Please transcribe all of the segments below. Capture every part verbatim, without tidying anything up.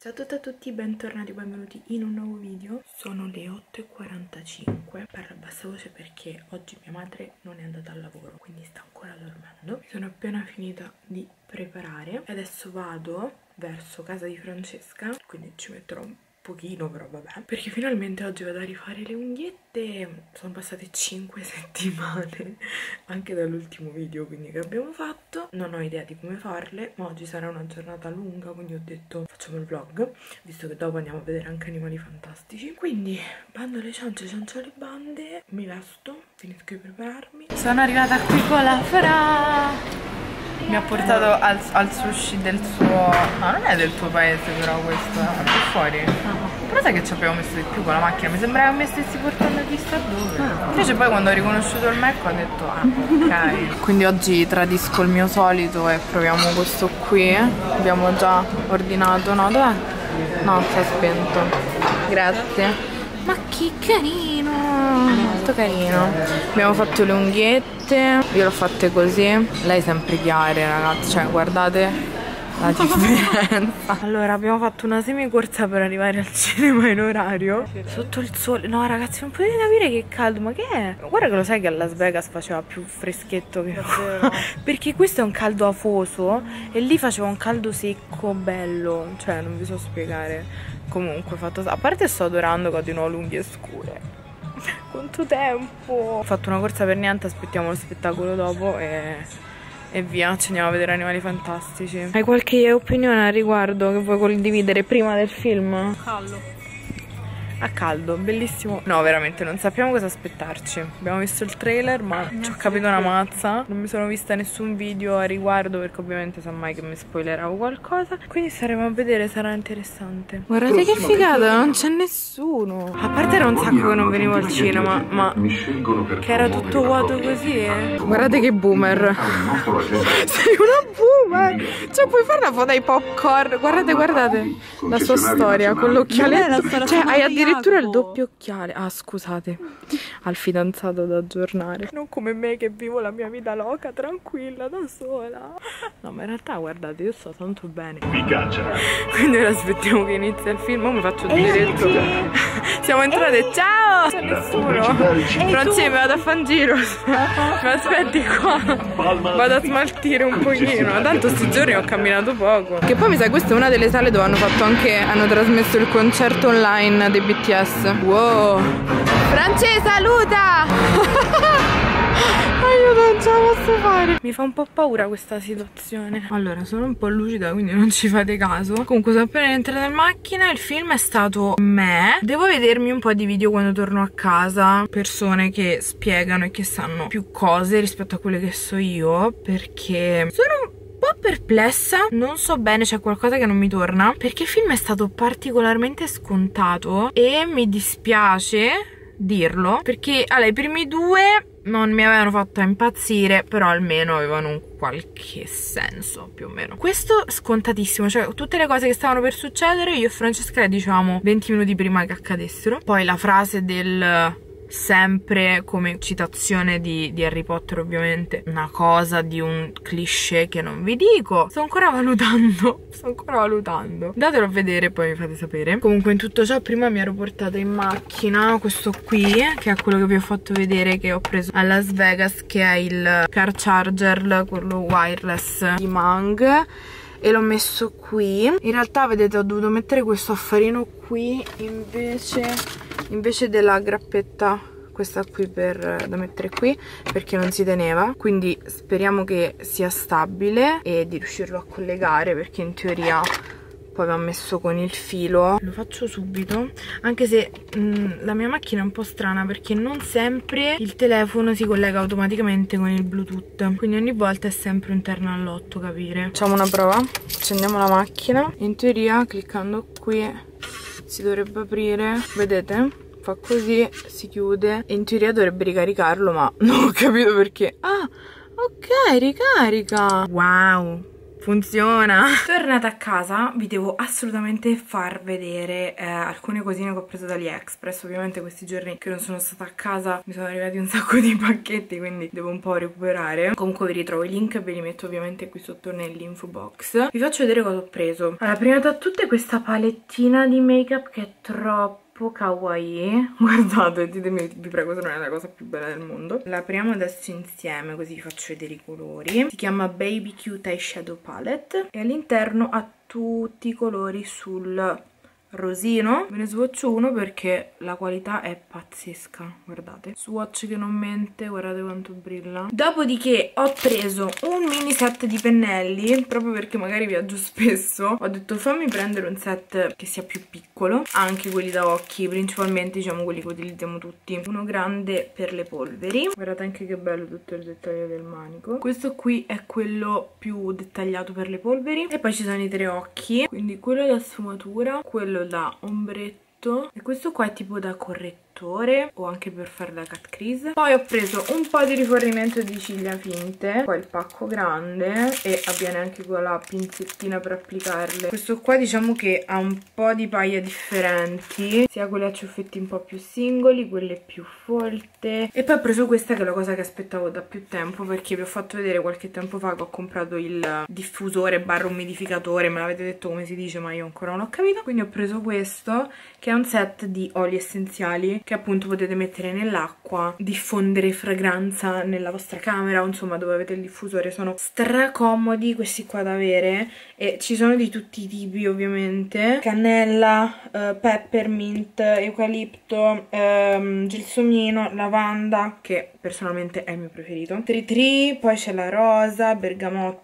Ciao a tutte e a tutti, bentornati o benvenuti in un nuovo video. Sono le otto e quarantacinque, parlo a bassa voce perché oggi mia madre non è andata al lavoro, quindi sta ancora dormendo. Mi sono appena finita di preparare e adesso vado verso casa di Francesca, quindi ci metterò un pochino, però vabbè, perché finalmente oggi vado a rifare le unghiette. Sono passate cinque settimane anche dall'ultimo video quindi che abbiamo fatto. Non ho idea di come farle, ma oggi sarà una giornata lunga, quindi ho detto facciamo il vlog, visto che dopo andiamo a vedere anche Animali Fantastici. Quindi bando alle ciance, ciancio alle bande, mi vesto, finisco di prepararmi. Sono arrivata qui con la Fra. Mi ha portato al, al sushi del suo... no, non è del tuo paese però questo, è più fuori. Uh-huh. Però sai che ci abbiamo messo di più con la macchina, mi sembrava che mi stessi portando chissà dove. Uh-huh. Invece poi quando ho riconosciuto il Mac ho detto ah, ok. Quindi oggi tradisco il mio solito e proviamo questo qui. Abbiamo già ordinato, no? Dov'è? No, si è spento. Grazie. Ma che carino, molto carino. Abbiamo fatto le unghiette, io l'ho fatte così. Lei sempre chiare, ragazzi, cioè guardate la differenza. Allora abbiamo fatto una semicorsa per arrivare al cinema in orario sotto il sole. No ragazzi, non potete capire che caldo, ma che è? Guarda che lo sai che a Las Vegas faceva più freschetto che qua. Perché questo è un caldo afoso e lì faceva un caldo secco bello. Cioè non vi so spiegare. Comunque fatto, a parte sto adorando che ho di nuovo le unghie scure. Quanto tempo! Ho fatto una corsa per niente, aspettiamo lo spettacolo dopo e, e via, ci andiamo a vedere Animali Fantastici. Hai qualche opinione al riguardo che vuoi condividere prima del film? Caldo. A caldo, bellissimo. No, veramente non sappiamo cosa aspettarci. Abbiamo visto il trailer ma ci ho capito una mazza. Non mi sono vista nessun video a riguardo perché ovviamente sa mai che mi spoileravo qualcosa. Quindi staremo a vedere, sarà interessante. Guardate che figata, non c'è nessuno. A parte era un sacco che non venivo al cinema, ma che era tutto vuoto così, eh. Guardate che boomer. Sei una boomer. Cioè puoi fare la foto ai popcorn. Guardate, guardate la sua storia con l'occhialetto. Cioè hai addirittura il doppio occhiale. Ah scusate, al fidanzato da aggiornare. Non come me che vivo la mia vita loca, tranquilla, da sola. No ma in realtà guardate, io sto tanto bene. Mi caccia. Quindi ora aspettiamo che inizi il film. Ora mi faccio il diretto. Siamo entrate, ciao. C'è nessuno. Francesca, mi vado a fare un giro. Mi aspetti qua. Vado a smaltire un pochino. Tanto sti giorni ho camminato poco. Che poi mi sa questa è una delle sale dove hanno fatto anche, hanno trasmesso il concerto online dei B T S. Wow. France, saluta! Aiuto, non ce la posso fare. Mi fa un po' paura questa situazione. Allora, sono un po' lucida, quindi non ci fate caso. Comunque, sono appena entrata in macchina. Il film è stato me. Devo vedermi un po' di video quando torno a casa. Persone che spiegano e che sanno più cose rispetto a quelle che so io. Perché sono un po' perplessa, non so bene, c'è qualcosa che non mi torna, perché il film è stato particolarmente scontato e mi dispiace dirlo, perché allora, i primi due non mi avevano fatto impazzire, però almeno avevano un qualche senso, più o meno. Questo scontatissimo, cioè tutte le cose che stavano per succedere io e Francesca le dicevamo venti minuti prima che accadessero. Poi la frase del... sempre come citazione di, di Harry Potter, ovviamente una cosa di un cliché che non vi dico, sto ancora valutando sto ancora valutando datelo a vedere poi mi fate sapere. Comunque in tutto ciò prima mi ero portata in macchina questo qui che è quello che vi ho fatto vedere che ho preso a Las Vegas, che è il car charger, quello wireless di Mang, e l'ho messo qui. In realtà vedete ho dovuto mettere questo affarino qui invece invece della grappetta questa qui per, da mettere qui, perché non si teneva, quindi speriamo che sia stabile e di riuscirlo a collegare, perché in teoria poi va messo con il filo. Lo faccio subito, anche se mh, la mia macchina è un po' strana perché non sempre il telefono si collega automaticamente con il Bluetooth, quindi ogni volta è sempre un terno all'otto, capire. Facciamo una prova, accendiamo la macchina, in teoria cliccando qui si dovrebbe aprire, vedete? Fa così, si chiude e in teoria dovrebbe ricaricarlo, ma non ho capito perché. Ah, ok, ricarica. Wow, Funziona! Tornata a casa vi devo assolutamente far vedere eh, alcune cosine che ho preso da AliExpress. Ovviamente questi giorni che non sono stata a casa mi sono arrivati un sacco di pacchetti, quindi devo un po' recuperare. Comunque vi ritrovo i link e ve li metto ovviamente qui sotto nell'info box. Vi faccio vedere cosa ho preso. Allora, prima da tutte questa palettina di make up che è troppo kawaii. Guardate, ditemi, vi prego, se non è la cosa più bella del mondo. La apriamo adesso insieme così vi faccio vedere i colori. Si chiama Baby Cute Eyeshadow Palette e all'interno ha tutti i colori sul rosino. Ve ne swatcho uno perché la qualità è pazzesca, guardate, swatch che non mente, guardate quanto brilla. Dopodiché ho preso un mini set di pennelli, proprio perché magari viaggio spesso. Ho detto fammi prendere un set che sia più piccolo, anche quelli da occhi, principalmente diciamo quelli che utilizziamo tutti. Uno grande per le polveri, guardate anche che bello tutto il dettaglio del manico. Questo qui è quello più dettagliato per le polveri e poi ci sono i tre occhi, quindi quello da sfumatura, quello da ombretto e questo qua è tipo da correttore o anche per fare la cut crease. Poi ho preso un po' di rifornimento di ciglia finte, poi il pacco grande e avviene anche con la pinzettina per applicarle. Questo qua diciamo che ha un po' di paglie differenti, sia quelle a ciuffetti un po' più singoli, quelle più folte, e poi ho preso questa che è la cosa che aspettavo da più tempo, perché vi ho fatto vedere qualche tempo fa che ho comprato il diffusore barra umidificatore, me l'avete detto come si dice ma io ancora non ho capito, quindi ho preso questo che è un set di oli essenziali che appunto potete mettere nell'acqua, diffondere fragranza nella vostra camera o insomma dove avete il diffusore. Sono stracomodi questi qua da avere e ci sono di tutti i tipi ovviamente: cannella, uh, peppermint, eucalipto, um, gelsomino, lavanda, che personalmente è il mio preferito, tree tree, poi c'è la rosa, bergamotto,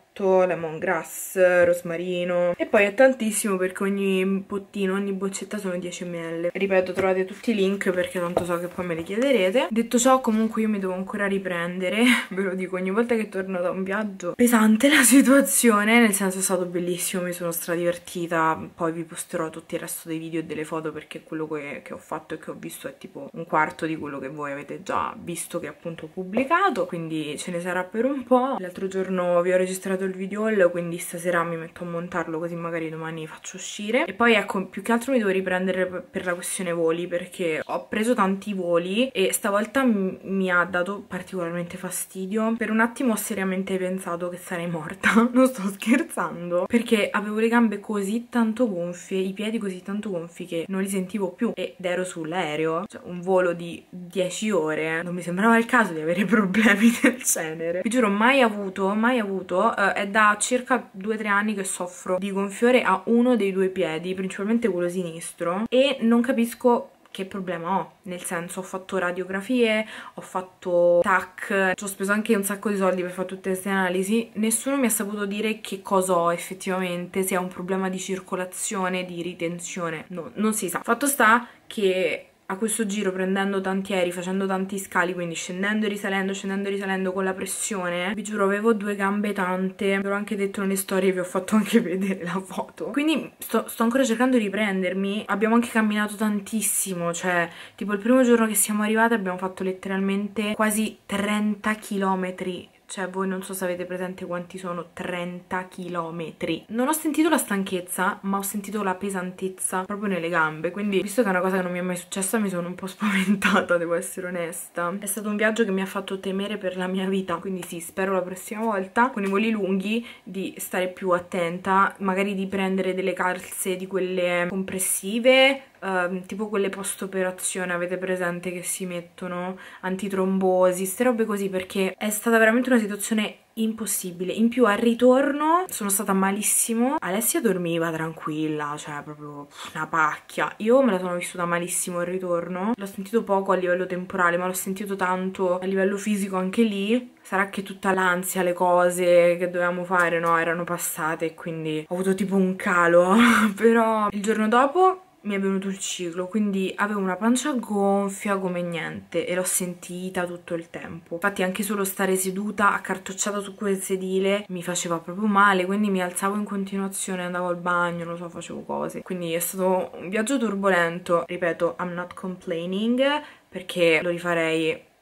lemongrass, rosmarino, e poi è tantissimo perché ogni bottino, ogni boccetta sono dieci millilitri. Ripeto, trovate tutti i link perché tanto so che poi me li chiederete. Detto ciò, comunque io mi devo ancora riprendere, ve lo dico, ogni volta che torno da un viaggio pesante la situazione, nel senso è stato bellissimo, mi sono stradivertita, poi vi posterò tutto il resto dei video e delle foto perché quello che, che ho fatto e che ho visto è tipo un quarto di quello che voi avete già visto che appunto ho pubblicato, quindi ce ne sarà per un po'. L'altro giorno vi ho registrato il video haul, quindi stasera mi metto a montarlo così magari domani faccio uscire. E poi ecco, più che altro mi devo riprendere per la questione voli, perché ho preso tanti voli e stavolta mi ha dato particolarmente fastidio. Per un attimo ho seriamente pensato che sarei morta, non sto scherzando, perché avevo le gambe così tanto gonfie, i piedi così tanto gonfi che non li sentivo più ed ero sull'aereo, cioè un volo di dieci ore, non mi sembrava il caso di avere problemi del genere. Vi giuro, mai avuto, mai avuto, uh, è da circa due tre anni che soffro di gonfiore a uno dei due piedi, principalmente quello sinistro, e non capisco che problema ho, nel senso ho fatto radiografie, ho fatto T A C, ci ho speso anche un sacco di soldi per fare tutte queste analisi, nessuno mi ha saputo dire che cosa ho effettivamente, se è un problema di circolazione, di ritenzione, no, non si sa. Fatto sta che a questo giro, prendendo tanti aerei, facendo tanti scali, quindi scendendo e risalendo, scendendo e risalendo con la pressione, vi giuro avevo due gambe tante, ve l'ho anche detto nelle storie, vi ho fatto anche vedere la foto, quindi sto, sto ancora cercando di riprendermi. Abbiamo anche camminato tantissimo, cioè tipo il primo giorno che siamo arrivate abbiamo fatto letteralmente quasi trenta chilometri. Cioè voi non so se avete presente quanti sono trenta chilometri. Non ho sentito la stanchezza, ma ho sentito la pesantezza proprio nelle gambe. Quindi, visto che è una cosa che non mi è mai successa, mi sono un po' spaventata, devo essere onesta. È stato un viaggio che mi ha fatto temere per la mia vita. Quindi sì, spero la prossima volta, con i voli lunghi, di stare più attenta. Magari di prendere delle calze di quelle compressive, Uh, tipo quelle post operazione, avete presente che si mettono antitrombosi, ste robe così, perché è stata veramente una situazione impossibile. In più al ritorno sono stata malissimo, Alessia dormiva tranquilla, cioè proprio una pacchia. Io me la sono vissuta malissimo al ritorno, l'ho sentito poco a livello temporale ma l'ho sentito tanto a livello fisico anche lì. Sarà che tutta l'ansia, le cose che dovevamo fare, no, erano passate e quindi ho avuto tipo un calo però il giorno dopo mi è venuto il ciclo, quindi avevo una pancia gonfia come niente e l'ho sentita tutto il tempo. Infatti anche solo stare seduta accartocciata su quel sedile mi faceva proprio male, quindi mi alzavo in continuazione, andavo al bagno, non so, facevo cose. Quindi è stato un viaggio turbolento. Ripeto, I'm not complaining, perché lo rifarei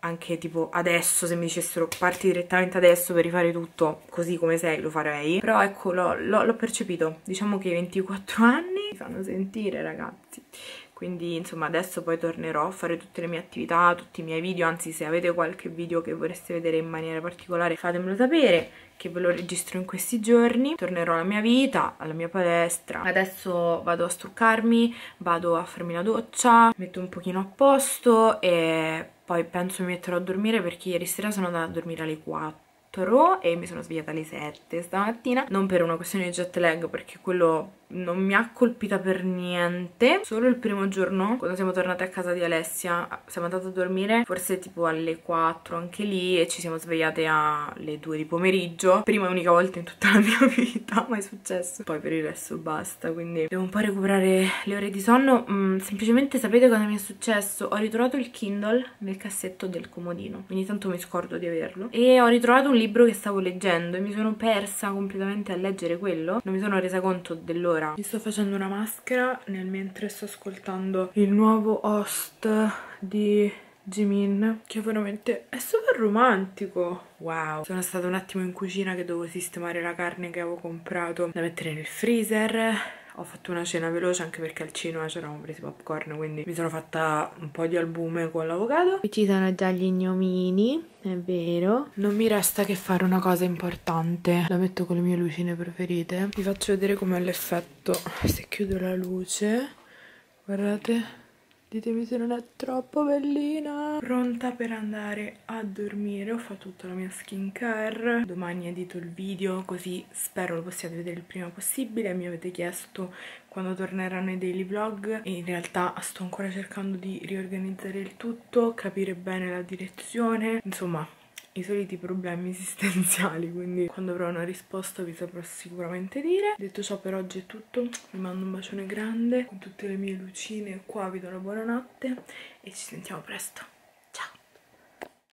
anche tipo adesso, se mi dicessero parti direttamente adesso per rifare tutto così come sei, lo farei. Però ecco, l'ho percepito. Diciamo che i ventiquattro anni mi fanno sentire, ragazzi. Quindi insomma adesso poi tornerò a fare tutte le mie attività, tutti i miei video, anzi se avete qualche video che vorreste vedere in maniera particolare fatemelo sapere, che ve lo registro in questi giorni. Tornerò alla mia vita, alla mia palestra. Adesso vado a struccarmi, vado a farmi la doccia, metto un pochino a posto e poi penso mi metterò a dormire, perché ieri sera sono andata a dormire alle quattro e mi sono svegliata alle sette stamattina, non per una questione di jet lag, perché quello non mi ha colpita per niente. Solo il primo giorno, quando siamo tornate a casa di Alessia, siamo andate a dormire forse tipo alle quattro anche lì, e ci siamo svegliate alle due di pomeriggio. Prima e unica volta in tutta la mia vita mai successo. Poi per il resto basta, quindi devo un po' recuperare le ore di sonno. mm, Semplicemente sapete cosa mi è successo? Ho ritrovato il Kindle nel cassetto del comodino, ogni tanto mi scordo di averlo, e ho ritrovato un libro che stavo leggendo e mi sono persa completamente a leggere quello. Non mi sono resa conto dell'ora. Mi sto facendo una maschera nel mentre sto ascoltando il nuovo Host di Jimin, che veramente è super romantico. Wow. Sono stata un attimo in cucina che dovevo sistemare la carne che avevo comprato da mettere nel freezer. Ho fatto una cena veloce anche perché al cinema c'eravamo presi popcorn, quindi mi sono fatta un po' di albume con l'avocado. Qui ci sono già gli gnomini, è vero. Non mi resta che fare una cosa importante. La metto con le mie lucine preferite. Vi faccio vedere com'è l'effetto se chiudo la luce. Guardate. Ditemi se non è troppo bellina. Pronta per andare a dormire. Ho fatto tutta la mia skincare. Domani edito il video, così spero lo possiate vedere il prima possibile. Mi avete chiesto quando torneranno i daily vlog e in realtà sto ancora cercando di riorganizzare il tutto, capire bene la direzione, insomma i soliti problemi esistenziali, quindi quando avrò una risposta vi saprò sicuramente dire. Detto ciò, per oggi è tutto, vi mando un bacione grande con tutte le mie lucine qua, vi do la buonanotte e ci sentiamo presto.